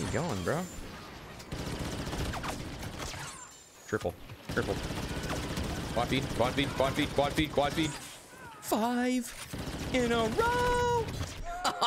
you going, bro? Triple. Triple. Quad feed, quad feed, quad feed, quad feed, quad feed. 5 in a row!